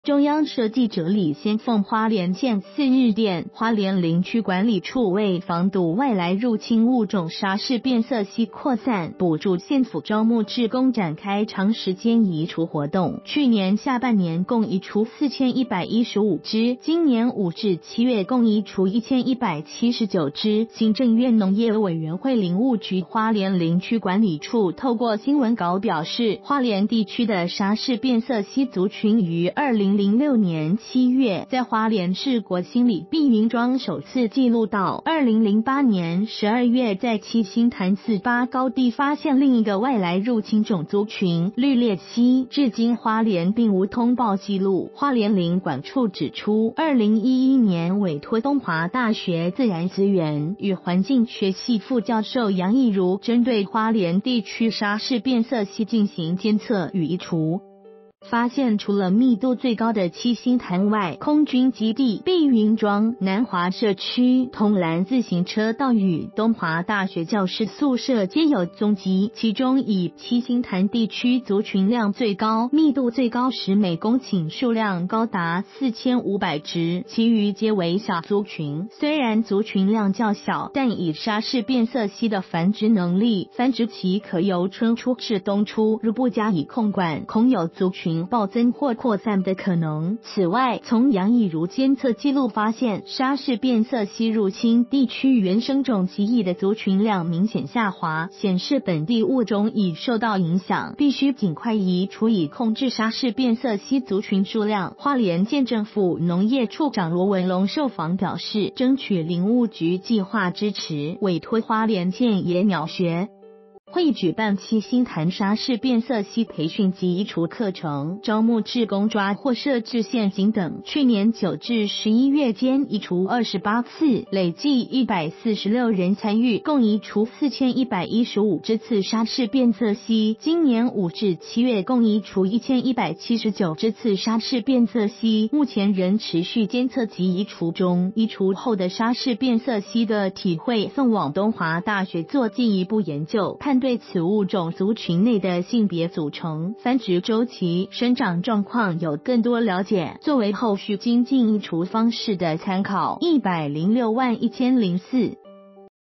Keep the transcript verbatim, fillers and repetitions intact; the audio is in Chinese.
中央社记者李先凤花莲县四日电，花莲林区管理处为防堵外来入侵物种沙氏变色蜥扩散，补助县府招募志工展开长时间移除活动。去年下半年共移除四千一百一十五只，今年五至七月共移除一千一百七十九只。行政院农业委员会林务局花莲林区管理处透过新闻稿表示，花莲地区的沙氏变色蜥族群于二零零六年七月在花莲市国兴里碧云庄首次记录到，二零零八年十二月在七星潭四八高地发现另一个外来入侵种族群绿鬣蜥，至今花莲并无通报记录。花莲林管处指出，二零一一年委托东华大学自然资源与环境学系副教授杨义如针对花莲地区沙氏变色蜥进行监测与移除，发现除了密度最高的七星潭外，空军基地、碧云庄、南华社区、同兰自行车道与东华大学教师宿舍皆有踪迹，其中以七星潭地区族群量最高，密度最高时每公顷数量高达四千五百只，其余皆为小族群。虽然族群量较小，但以沙氏变色蜥的繁殖能力，繁殖期可由春出至冬出，如不加以控管，恐有族群暴增或扩散的可能。此外，从杨义如监测记录发现，沙氏变色蜥入侵地区原生种奇异的族群量明显下滑，显示本地物种已受到影响，必须尽快移除以控制沙氏变色蜥族群数量。花莲县政府农业处长罗文龙受访表示，争取林务局计划支持，委托花莲县野鸟学会举办七星潭沙氏变色蜥培训及移除课程，招募志工抓或设置陷阱等。去年九至十一月间移除二十八次，累计一百四十六人参与，共移除四千一百一十五只次沙氏变色蜥。今年五至七月共移除一千一百七十九只次沙氏变色蜥，目前仍持续监测及移除中。移除后的沙氏变色蜥的体会送往东华大学做进一步研究，判对此物种族群内的性别组成、繁殖周期、生长状况有更多了解，作为后续精进移除方式的参考。一百零六万一千零四